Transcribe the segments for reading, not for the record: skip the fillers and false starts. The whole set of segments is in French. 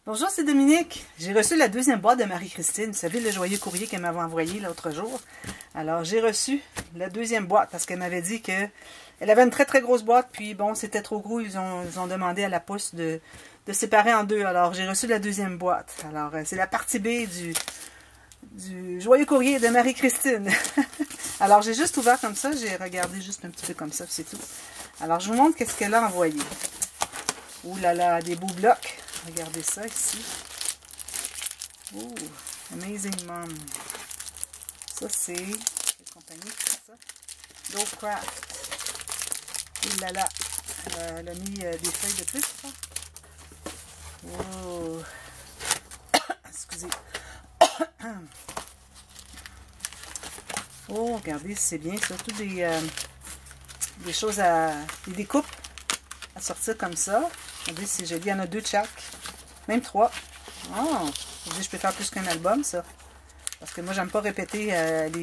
Bonjour, c'est Dominique. J'ai reçu la deuxième boîte de Marie-Christine. Vous savez, le joyeux courrier qu'elle m'avait envoyé l'autre jour. Alors, j'ai reçu la deuxième boîte parce qu'elle m'avait dit que elle avait une très très grosse boîte. Puis bon, c'était trop gros. Ils ont demandé à la poste de séparer en deux. Alors, j'ai reçu la deuxième boîte. Alors, c'est la partie B du joyeux courrier de Marie-Christine. Alors, j'ai juste ouvert comme ça. J'ai regardé juste un petit peu comme ça, c'est tout. Alors, je vous montre qu'est-ce qu'elle a envoyé. Ouh là là, des beaux blocs. Regardez ça ici. Oh, Amazing Mom. Ça, c'est quelle compagnie qui fait ça? Dolecraft. Ouh là là. Elle a mis des feuilles de plus, ça. Oh. Excusez. Oh, regardez, c'est bien. Surtout des choses des découpes à sortir comme ça. Regardez, c'est joli. Il y en a 2 de chaque. Même 3. Oh, je peux faire plus qu'un album, ça. Parce que moi, j'aime pas répéter les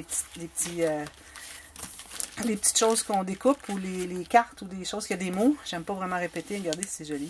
petites choses qu'on découpe ou les cartes ou des choses qui a des mots. J'aime pas vraiment répéter. Regardez, c'est joli.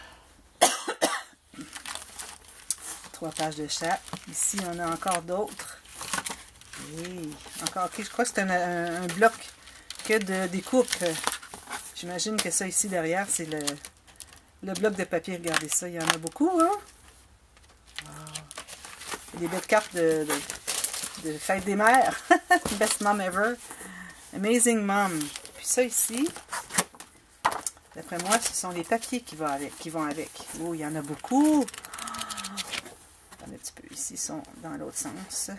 3 pages de chaque. Ici, on a encore d'autres. Et encore, ok, je crois que c'est un bloc que de découpe. J'imagine que ça ici derrière, c'est le bloc de papier. Regardez ça, il y en a beaucoup, hein? Wow. Des belles cartes de fête des mères. Best mom ever. Amazing mom. Puis ça ici, d'après moi, ce sont les papiers qui vont avec. Oh, il y en a beaucoup. Un petit peu ici, ils sont dans l'autre sens.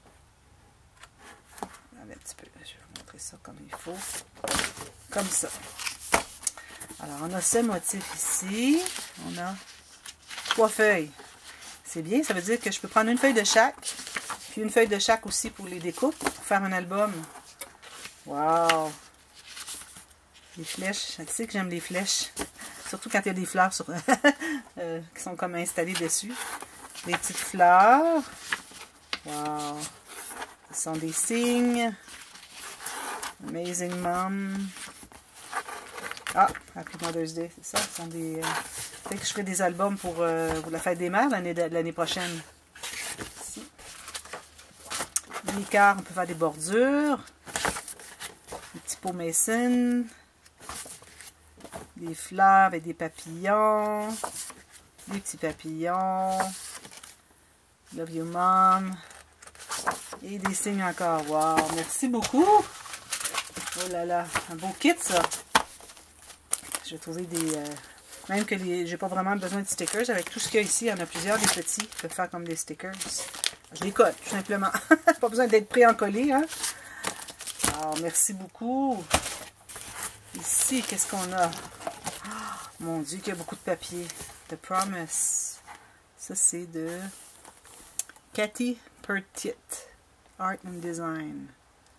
Un petit peu. Je vais vous montrer ça comme il faut. Comme ça. Alors, on a ce motif ici. On a 3 feuilles. C'est bien, ça veut dire que je peux prendre une feuille de chaque. Puis une feuille de chaque aussi pour les découpes. Pour faire un album. Wow! Les flèches. Je sais que j'aime les flèches. Surtout quand il y a des fleurs qui sont comme installées dessus. Des petites fleurs. Wow! Ce sont des signes. Amazing Mom. Ah, Happy Mother's Day, c'est ça. Ce sont des. Peut-être que je ferai des albums pour la fête des mères l'année prochaine. Ici. Des cartes, on peut faire des bordures. Des petits pots Mason. Des fleurs avec des papillons. Des petits papillons. Love you, Mom. Et des signes encore. Wow, merci beaucoup. Oh là là, un beau kit, ça. Je vais trouver des... même que j'ai pas vraiment besoin de stickers. Avec tout ce qu'il y a ici, il y en a plusieurs, des petits. Je peux faire comme des stickers. Je les colle, tout simplement. Pas besoin d'être prêt en coller, hein. Alors, merci beaucoup. Ici, qu'est-ce qu'on a? Oh, mon Dieu, qu'il y a beaucoup de papier. The Promise. Ça, c'est de Cathy Pertit. Art and Design.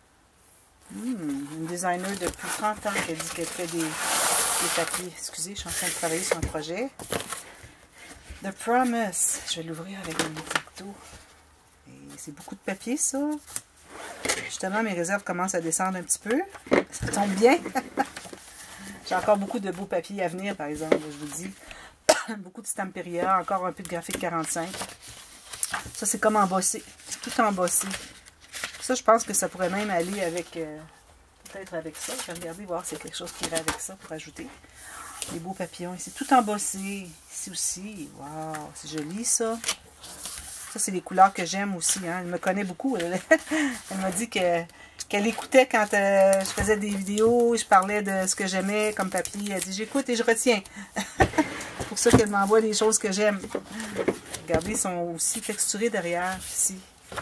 Une designer depuis 30 ans qui a dit qu'elle fait des papiers. Excusez, je suis en train de travailler sur un projet. The Promise. Je vais l'ouvrir avec un couteau. Et c'est beaucoup de papier, ça. Justement, mes réserves commencent à descendre un petit peu. Ça tombe bien. J'ai encore beaucoup de beaux papiers à venir, par exemple, je vous dis. Beaucoup de Stamperia, encore un peu de graphique 45. Ça, c'est comme embossé. C'est tout embossé. Ça, je pense que ça pourrait même aller avec... peut-être avec ça. Je vais regarder, voir s'il y a quelque chose qui irait avec ça pour ajouter. Les beaux papillons ici. Tout embossé. Ici aussi. Wow, c'est joli, ça. Ça, c'est les couleurs que j'aime aussi. Hein. Elle me connaît beaucoup. Elle m'a dit qu'elle écoutait quand je faisais des vidéos. Je parlais de ce que j'aimais comme papier. Elle dit, j'écoute et je retiens. C'est pour ça qu'elle m'envoie des choses que j'aime. Regardez, ils sont aussi texturés derrière, ici.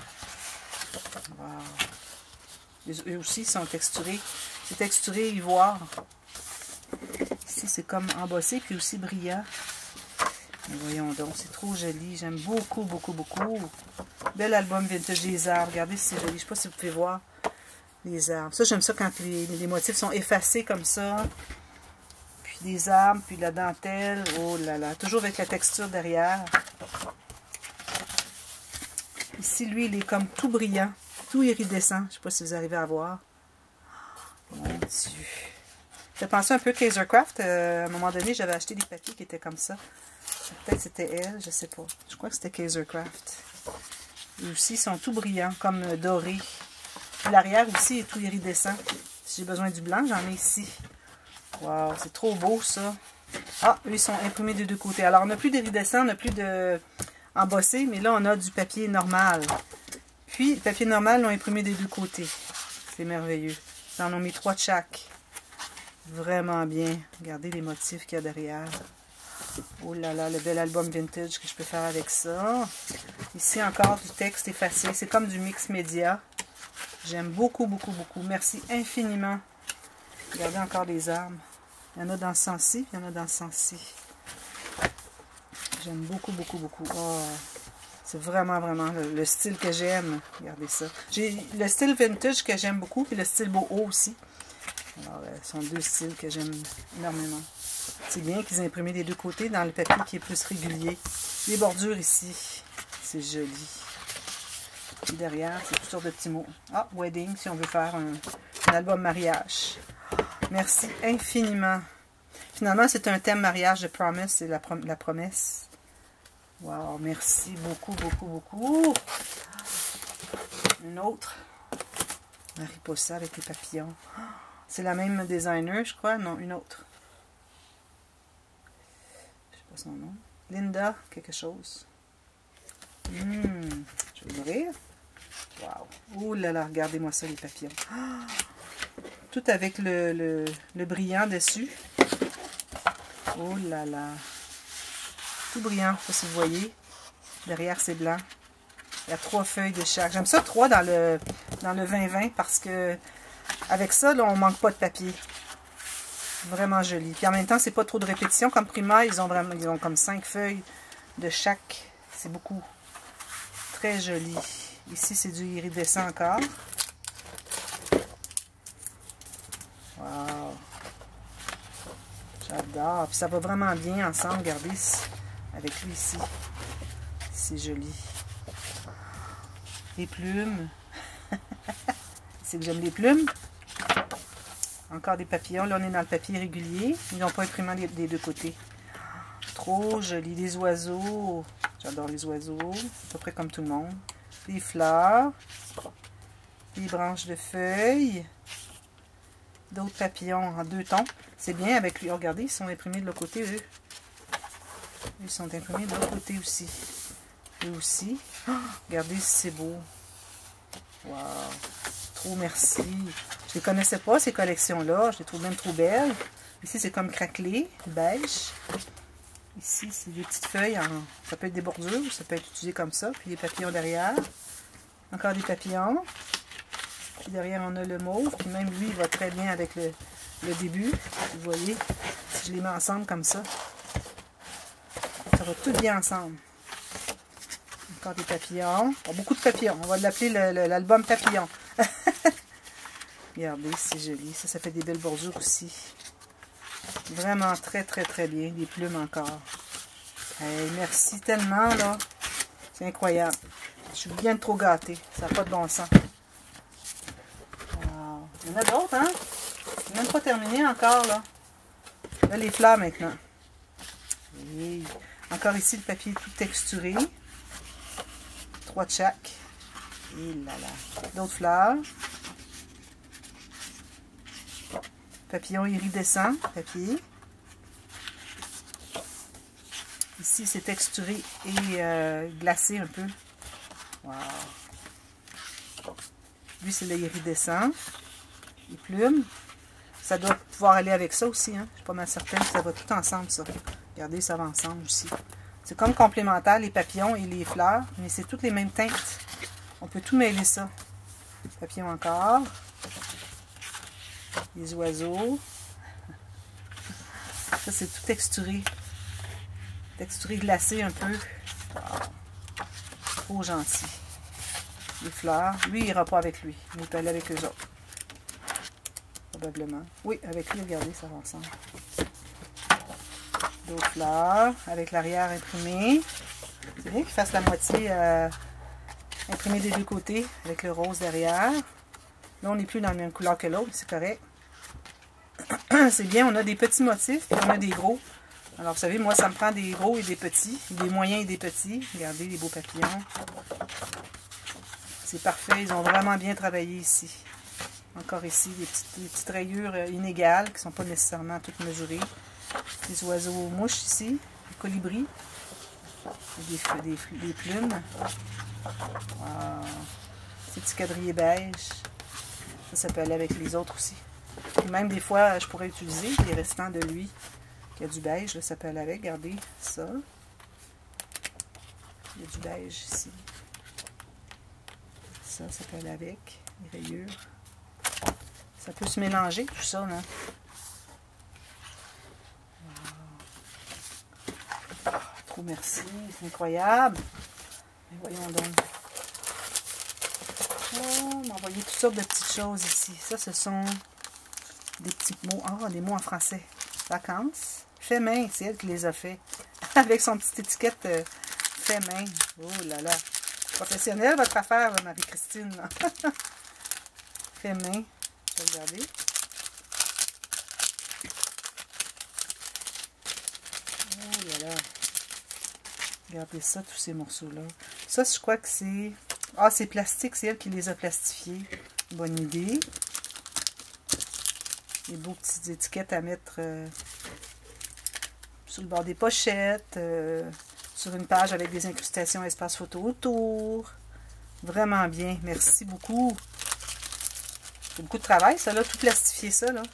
Wow. Eux aussi sont texturés. C'est texturé ivoire. Ici, c'est comme embossé, puis aussi brillant. Mais voyons donc, c'est trop joli. J'aime beaucoup, beaucoup, beaucoup. Bel album vintage des arbres. Regardez si c'est joli. Je ne sais pas si vous pouvez voir les arbres. Ça, j'aime ça quand les motifs sont effacés comme ça. Puis des arbres, puis la dentelle. Oh là là. Toujours avec la texture derrière. Ici, lui, il est comme tout brillant. Tout iridescent. Je ne sais pas si vous arrivez à voir. Mon Dieu. Ça fait penser un peu à Kaisercraft. À un moment donné, j'avais acheté des papiers qui étaient comme ça. Peut-être c'était elle, je sais pas. Je crois que c'était Kaisercraft. Et aussi, ils sont tout brillants, comme dorés. L'arrière aussi est tout iridescent. Si j'ai besoin du blanc, j'en ai ici. Wow, c'est trop beau ça. Ah, eux, ils sont imprimés des deux côtés. Alors, on n'a plus d'iridescent, on n'a plus de embossé, mais là, on a du papier normal. Puis, le papier normal, l'ont imprimé des deux côtés. C'est merveilleux. Ils en ont mis 3 de chaque. Vraiment bien. Regardez les motifs qu'il y a derrière. Oh là là, le bel album vintage que je peux faire avec ça. Ici, encore du texte effacé. C'est comme du mix média. J'aime beaucoup, beaucoup, beaucoup. Merci infiniment. Regardez encore les arbres. Il y en a dans ce sens-ci, il y en a dans ce sens-ci. J'aime beaucoup, beaucoup, beaucoup. Oh, c'est vraiment, vraiment le style que j'aime. Regardez ça. J'ai le style vintage que j'aime beaucoup, puis le style boho aussi. Alors, ce sont deux styles que j'aime énormément. C'est bien qu'ils aient imprimé des deux côtés dans le papier qui est plus régulier. Les bordures ici, c'est joli. Et derrière, c'est toutes sortes de petits mots. Ah, wedding, si on veut faire un album mariage. Merci infiniment. Finalement, c'est un thème mariage de Promise, c'est la promesse. Wow, merci beaucoup, beaucoup, beaucoup. Une autre. Mariposa avec les papillons. C'est la même designer, je crois. Non, une autre. Je sais pas son nom. Linda, quelque chose. Je vais ouvrir. Wow. Ouh là là, regardez-moi ça, les papillons. Tout avec le brillant dessus. Oh là là. Tout brillant, je sais pas si vous voyez. Derrière, c'est blanc. Il y a 3 feuilles de chaque. J'aime ça 3 dans le 2020 parce que avec ça, là, on manque pas de papier. Vraiment joli. Puis en même temps, c'est pas trop de répétition. Comme Prima, ils ont comme 5 feuilles de chaque. C'est beaucoup. Très joli. Ici, c'est du iridescent encore. Wow. J'adore. Puis ça va vraiment bien ensemble. Regardez, avec lui ici. C'est joli. Les plumes. C'est que j'aime les plumes. Encore des papillons. Là, on est dans le papier régulier. Ils n'ont pas imprimé des deux côtés. Trop joli. Des oiseaux. J'adore les oiseaux. À peu près comme tout le monde. Des fleurs. Des branches de feuilles. D'autres papillons en 2 tons. C'est bien avec lui. Oh, regardez, ils sont imprimés de l'autre côté, eux. Ils sont imprimés de l'autre côté aussi. Eux aussi. Oh, regardez si c'est beau. Wow. Trop merci. Je les connaissais pas, ces collections-là. Je les trouve même trop belles. Ici, c'est comme craquelé, beige. Ici, c'est des petites feuilles. Ça peut être des bordures, ça peut être utilisé comme ça. Puis des papillons derrière. Encore des papillons. Puis derrière, on a le mauve. Puis même lui, il va très bien avec le début. Vous voyez, si je les mets ensemble comme ça, ça va tout bien ensemble. Encore des papillons. Oh, beaucoup de papillons. On va l'appeler l'album papillon. Regardez, c'est joli. Ça fait des belles bordures aussi. Vraiment très, très, très bien. Des plumes encore. Hey, merci tellement, là. C'est incroyable. Je suis bien trop gâtée. Ça n'a pas de bon sens. Wow. Il y en a d'autres, hein? C'est même pas terminé encore, là. Là, les fleurs, maintenant. Et encore ici, le papier tout texturé. 3 de chaque. Et là, là. D'autres fleurs. Papillon iridescent, papier. Ici, c'est texturé et glacé un peu. Wow. Lui, c'est le iridescent. Les plumes. Ça doit pouvoir aller avec ça aussi. Hein? Je suis pas mal certaine que ça va tout ensemble, ça. Regardez, ça va ensemble aussi. C'est comme complémentaire, les papillons et les fleurs. Mais c'est toutes les mêmes teintes. On peut tout mêler ça. Papillons encore. Les oiseaux. Ça, c'est tout texturé. Texturé glacé un peu. Wow. Trop gentil. Les fleurs. Lui, il n'ira pas avec lui. Il peut aller avec eux autres. Probablement. Oui, avec lui, regardez, ça va ensemble. D'autres fleurs. Avec l'arrière imprimé. C'est bien qu'il fasse la moitié imprimée des deux côtés. Avec le rose derrière. Là, on n'est plus dans la même couleur que l'autre. C'est correct. C'est bien, on a des petits motifs, puis on a des gros. Alors, vous savez, moi, ça me prend des gros et des petits, des moyens et des petits. Regardez les beaux papillons. C'est parfait, ils ont vraiment bien travaillé ici. Encore ici, des petites rayures inégales qui ne sont pas nécessairement toutes mesurées. Des oiseaux mouches ici, des colibris, des plumes. Wow. Ces petits quadrillés beige. Ça peut aller avec les autres aussi. Et même des fois, je pourrais utiliser les restants de lui. Il y a du beige, là, ça peut aller avec. Regardez ça. Il y a du beige ici. Ça peut aller avec. Les rayures. Ça peut se mélanger, tout ça, là. Trop merci, c'est incroyable. Mais voyons donc. Oh, on m'a envoyé toutes sortes de petites choses ici. Ça, ce sont des petits mots. Ah, des mots en français. Vacances. Fait main, c'est elle qui les a fait. Avec son petite étiquette fait main. Oh là là. Professionnelle votre affaire, Marie-Christine. Fait main. Je vais regarder. Oh là là. Regardez ça, tous ces morceaux-là. Ça, je crois que c'est... Ah, c'est plastique, c'est elle qui les a plastifiés. Bonne idée. Des beaux petites étiquettes à mettre sur le bord des pochettes, sur une page avec des incrustations espace photo autour. Vraiment bien. Merci beaucoup. C'est beaucoup de travail, ça, là. Tout plastifier ça, là.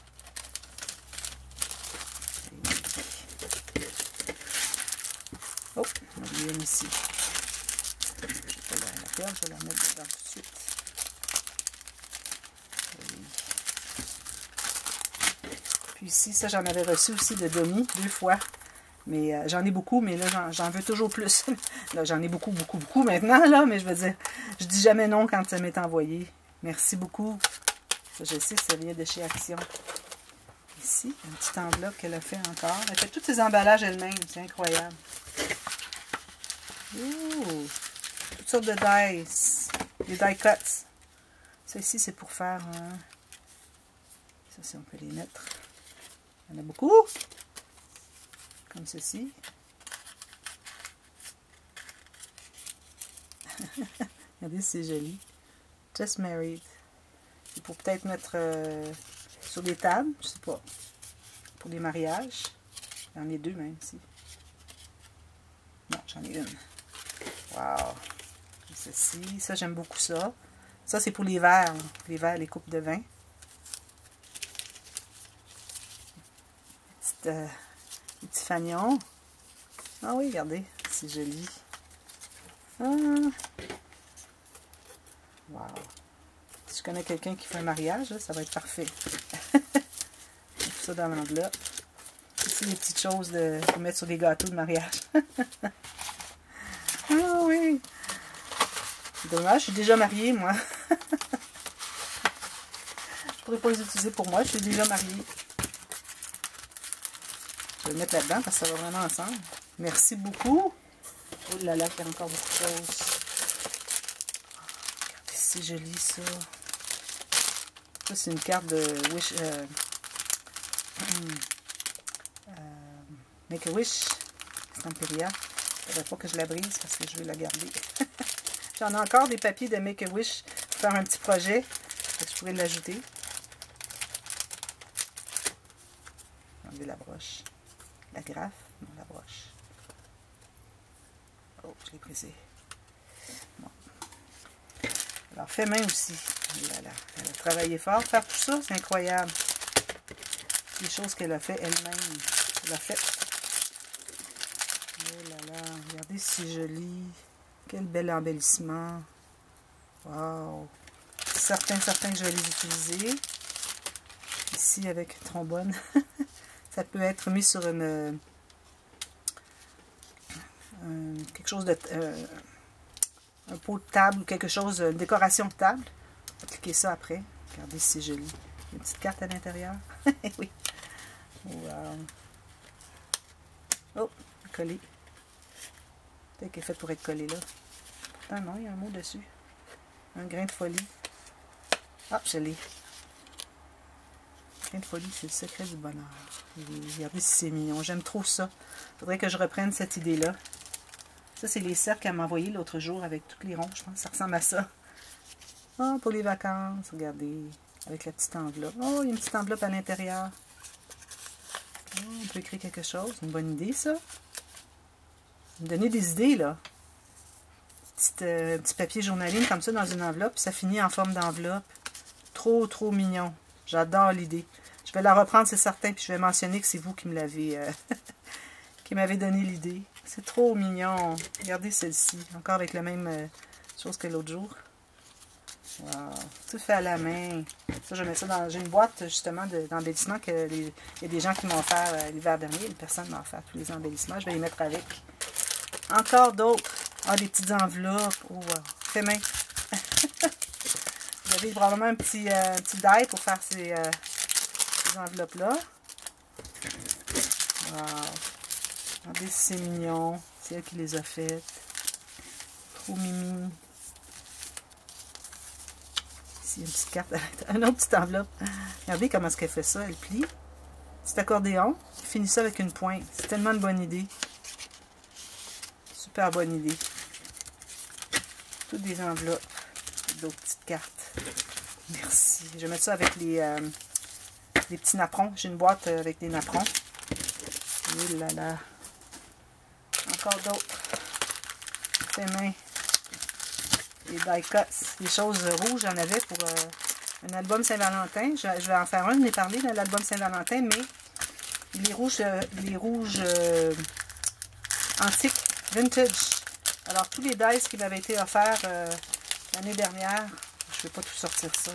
Oh, on a oublié une ici. Je vais la perdre, je vais la mettre dedans tout de suite. Puis ici, ça, j'en avais reçu aussi de Domi 2 fois. Mais j'en ai beaucoup, mais là, j'en veux toujours plus. Là, j'en ai beaucoup maintenant, là, mais je veux dire, je dis jamais non quand ça m'est envoyé. Merci beaucoup. Ça, je sais, ça vient de chez Action. Ici, une petite enveloppe qu'elle a fait encore. Elle fait tous ses emballages elle-même, c'est incroyable. Ouh, toutes sortes de dice. Des die cuts. Ça ici, c'est pour faire... Ça, si on peut les mettre. Il y en a beaucoup. Comme ceci. Regardez, c'est joli. Just married. C'est pour peut-être mettre sur des tables, je sais pas. Pour des mariages. J'en ai 2 même ici. Non, j'en ai une. Wow. Comme ceci. Ça, j'aime beaucoup ça. Ça, c'est pour les verres. Les verres, les coupes de vin. Des petits fagnons. Ah oui, regardez. C'est joli. Ah. Wow. Si je connais quelqu'un qui fait un mariage, là, ça va être parfait. Tout ça dans l'enveloppe. Ici, les petites choses pour mettre sur les gâteaux de mariage. Ah oui! Dommage, je suis déjà mariée, moi. Je pourrais pas les utiliser pour moi, je suis déjà mariée. Je vais le mettre là-dedans parce que ça va vraiment ensemble. Merci beaucoup. Oh là là, il y a encore beaucoup de choses. Regardez, c'est joli ça. Ça, c'est une carte de Wish. Make-A-Wish. Stamperia. Il ne faudrait pas que je la brise parce que je veux la garder. J'en ai encore des papiers de Make-A-Wish pour faire un petit projet. Je pourrais l'ajouter. Enlever la broche. La graffe, non, la broche. Oh, je l'ai brisé. Bon. Alors, fait main aussi. Elle a travaillé fort. Faire tout ça, c'est incroyable. Les choses qu'elle a fait elle-même. Elle a fait. Oh là là, regardez, c'est joli. Quel bel embellissement. Wow. Certains que je vais les utiliser. Ici, avec une trombone. Ça peut être mis sur une quelque chose de un pot de table ou quelque chose, une décoration de table. Cliquez ça après. Regardez si c'est joli. Une petite carte à l'intérieur. Oui. Wow. Oh, collé. Peut-être qu'elle est faite pour être collée là. Pourtant non, il y a un mot dessus. Un grain de folie. Ah, je l'ai. Plein de folie, c'est le secret du bonheur. Et regardez si c'est mignon. J'aime trop ça. Il faudrait que je reprenne cette idée-là. Ça, c'est les cercles qu'elle m'a envoyé l'autre jour avec toutes les ronds, je pense. Ça ressemble à ça. Ah, pour les vacances, regardez. Avec la petite enveloppe. Oh, il y a une petite enveloppe à l'intérieur. Oh, on peut écrire quelque chose. C'est une bonne idée, ça. Vous me donnez des idées, là. Petit papier journaling comme ça dans une enveloppe. Ça finit en forme d'enveloppe. Trop, trop mignon. J'adore l'idée. Je vais la reprendre, c'est certain, puis je vais mentionner que c'est vous qui me l'avez... qui m'avez donné l'idée. C'est trop mignon. Regardez celle-ci. Encore avec la même chose que l'autre jour. Wow. Tout fait à la main. Ça, je mets ça dans... J'ai une boîte, justement, d'embellissement que il y a des gens qui m'ont offert l'hiver dernier. Une personne m'a offert tous les embellissements. Je vais les mettre avec. Encore d'autres. Ah, des petites enveloppes. Oh, wow. Fait main. Vous avez probablement un petit die pour faire ces enveloppes-là. Wow. Regardez si c'est mignon. C'est elle qui les a faites. Trop mimi. Ici, il y a une petite carte. Une autre petite enveloppe. Regardez comment est-ce qu'elle fait ça. Elle plie. Petit accordéon. Elle finit ça avec une pointe. C'est tellement une bonne idée. Super bonne idée. Toutes des enveloppes. D'autres petites cartes. Merci. Je vais mettre ça avec les petits napperons. J'ai une boîte avec des napperons. Oh là là. Encore d'autres. Fait main. Les die cuts. Les choses rouges, j'en avais pour un album Saint-Valentin. Je vais en faire un, je n'ai parlé de l'album Saint-Valentin, mais les rouges antiques, vintage. Alors, tous les dies qui m'avaient été offerts l'année dernière, je ne vais pas tout sortir ça,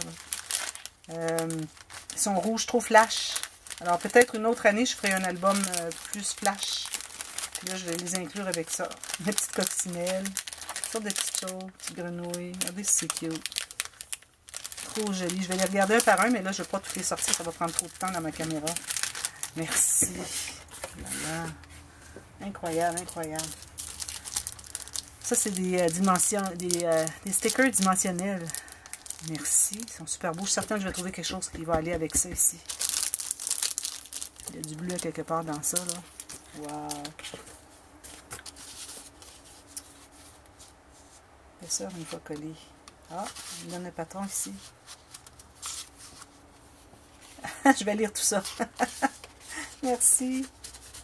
ils sont rouges, trop flash. Alors, peut-être une autre année, je ferai un album plus flash. Puis là, je vais les inclure avec ça. Mes petites coccinelles, toutes sortes de petites choses, petites grenouilles. Regardez si c'est cute. Trop joli. Je vais les regarder un par un, mais là, je ne vais pas toutes les sortir. Ça va prendre trop de temps dans ma caméra. Merci. Voilà. Incroyable, incroyable. Ça, c'est des stickers dimensionnels. Merci. Ils sont super beaux. Je suis certaine que je vais trouver quelque chose qui va aller avec ça ici. Il y a du bleu quelque part dans ça, là. Wow. L'épaisseur une fois collée. Ah, il me donne un patron ici. Je vais lire tout ça. Merci.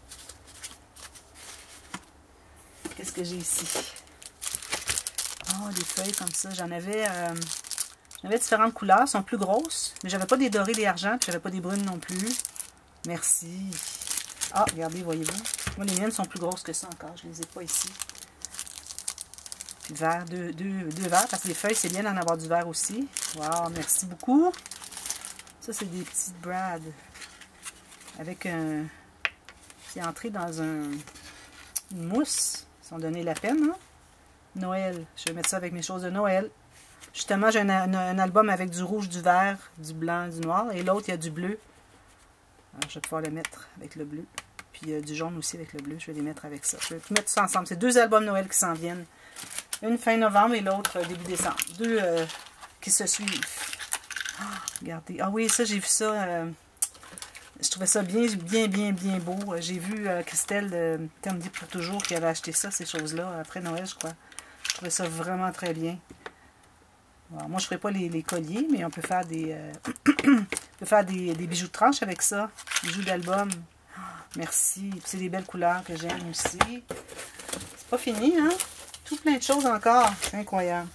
Qu'est-ce que j'ai ici? Oh, des feuilles comme ça. J'en avais différentes couleurs. Elles sont plus grosses. Mais j'avais pas des dorés, des argents. Puis j'avais pas des brunes non plus. Merci. Ah, regardez, voyez-vous. Moi, les miennes sont plus grosses que ça encore. Je les ai pas ici. Puis vert, deux verts. Parce que les feuilles, c'est bien d'en avoir du vert aussi. Wow, merci beaucoup. Ça, c'est des petites brad. Avec un... qui est entré dans une mousse. Ils sont donné la peine, hein? Noël. Je vais mettre ça avec mes choses de Noël. Justement, j'ai un album avec du rouge, du vert, du blanc, du noir. Et l'autre, il y a du bleu. Alors, je vais pouvoir le mettre avec le bleu. Puis du jaune aussi avec le bleu. Je vais les mettre avec ça. Je vais tout mettre ça ensemble. C'est deux albums Noël qui s'en viennent. Une fin novembre et l'autre début décembre. Deux qui se suivent. Oh, regardez. Ah oui, ça, j'ai vu ça. Je trouvais ça bien beau. J'ai vu Christelle de Terme pour toujours qui avait acheté ça, ces choses-là, après Noël, je crois. Je trouvais ça vraiment très bien. Alors, moi, je ne ferai pas les colliers, mais on peut faire des, des bijoux de tranche avec ça. Bijoux d'album. Oh, merci. C'est des belles couleurs que j'aime aussi. C'est pas fini, hein? Tout plein de choses encore. C'est incroyable.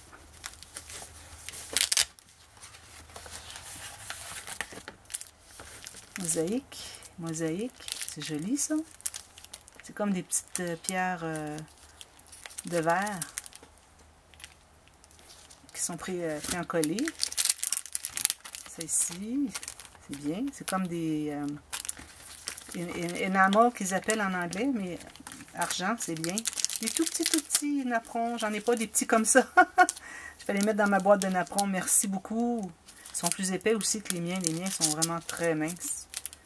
Mosaïque. C'est joli, ça. C'est comme des petites pierres de verre qui sont pris en collé. Ça ici, c'est bien. C'est comme des enamel qu'ils appellent en anglais, mais argent, c'est bien. Des tout petits napperons. J'en ai pas des petits comme ça. Je vais les mettre dans ma boîte de napperons. Merci beaucoup. Ils sont plus épais aussi que les miens. Les miens sont vraiment très minces.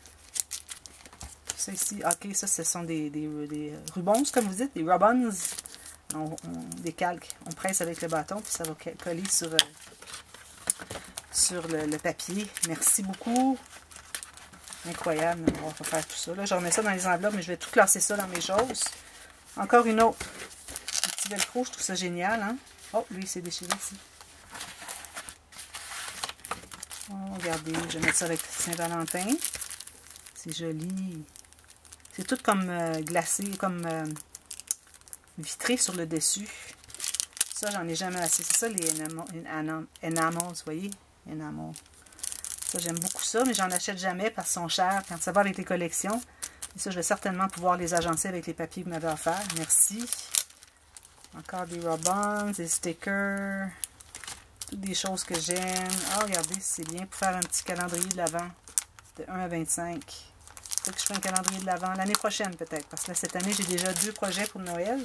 Ça ici, ok, ça ce sont des rubans, comme vous dites, des ribbons. Des calques. On presse avec le bâton, puis ça va coller sur le papier. Merci beaucoup. Incroyable. On va faire tout ça. Là, je remets ça dans les enveloppes, mais je vais tout classer ça dans mes choses. Encore une autre. Un petit velcro, je trouve ça génial. Hein? Oh, lui, il s'est déchiré ici. Oh, regardez, je vais mettre ça avec Saint-Valentin. C'est joli. C'est tout comme glacé, comme vitré sur le dessus. Ça, j'en ai jamais assez. C'est ça, les enamels, vous voyez? Enamels. Ça, j'aime beaucoup ça, mais j'en achète jamais parce qu'ils sont chers quand ça va avec les collections. Et ça, je vais certainement pouvoir les agencer avec les papiers que vous m'avez offerts. Merci. Encore des rub-ons, des stickers. Toutes des choses que j'aime. Ah, regardez, c'est bien pour faire un petit calendrier de l'Avent. De 1 à 25. Faut que je fasse un calendrier de l'Avent l'année prochaine, peut-être. Parce que là, cette année, j'ai déjà 2 projets pour Noël.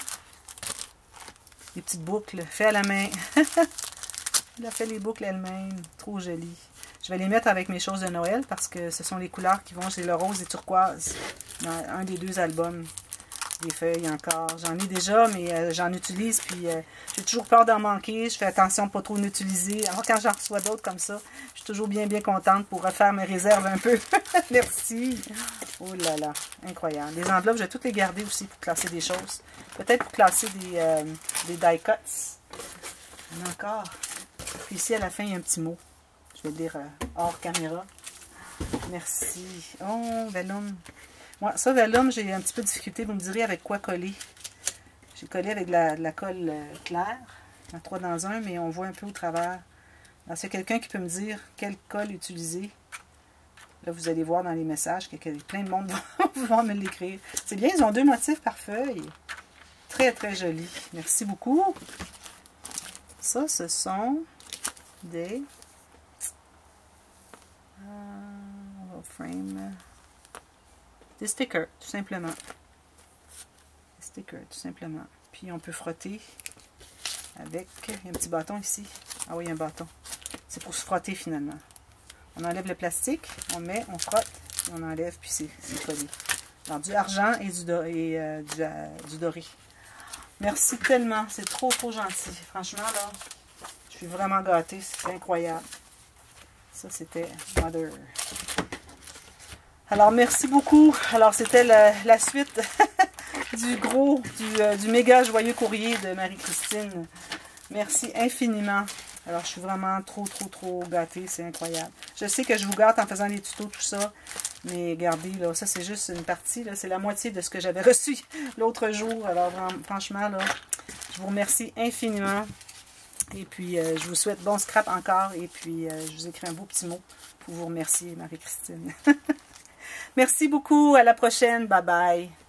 Des petites boucles faites à la main. Elle a fait les boucles elle-même. Trop jolies. Je vais les mettre avec mes choses de Noël parce que ce sont les couleurs qui vont. C'est le rose et turquoise dans un des 2 albums. Des feuilles encore. J'en ai déjà, mais j'en utilise. Puis j'ai toujours peur d'en manquer. Je fais attention de ne pas trop en utiliser. Alors quand j'en reçois d'autres comme ça, je suis toujours bien contente pour refaire mes réserves un peu. Merci. Oh là là. Incroyable. Les enveloppes, je vais toutes les garder aussi pour classer des choses. Peut-être pour classer des die cuts. Il y en a encore. Puis ici, à la fin, il y a un petit mot. Je vais le lire hors caméra. Merci. Oh, vellum. Moi, ça, vellum, j'ai un petit peu de difficulté. Vous me direz avec quoi coller. J'ai collé avec de la colle claire. Un 3 dans 1, mais on voit un peu au travers. Alors, s'il y a quelqu'un qui peut me dire quelle colle utiliser, là, vous allez voir dans les messages que plein de monde va pouvoir me l'écrire. C'est bien, ils ont 2 motifs par feuille. Très, très joli. Merci beaucoup. Ça, ce sont des... frame. Des stickers, tout simplement. Des stickers, tout simplement. Puis on peut frotter avec... Il y a un petit bâton ici. Ah oui, il y a un bâton. C'est pour se frotter finalement. On enlève le plastique, on met, on frotte, et on enlève, puis c'est collé. Alors, du argent et du doré. Merci tellement. C'est trop gentil. Franchement, là, je suis vraiment gâtée. C'est incroyable. Ça, c'était Mother. Alors, merci beaucoup. Alors, c'était la suite du méga joyeux courrier de Marie-Christine. Merci infiniment. Alors, je suis vraiment trop gâtée. C'est incroyable. Je sais que je vous gâte en faisant les tutos, tout ça. Mais regardez, là, ça, c'est juste une partie. C'est la moitié de ce que j'avais reçu l'autre jour. Alors, franchement, là, je vous remercie infiniment. Et puis, je vous souhaite bon scrap encore. Et puis, je vous écris un beau petit mot pour vous remercier, Marie-Christine. Merci beaucoup. À la prochaine. Bye bye.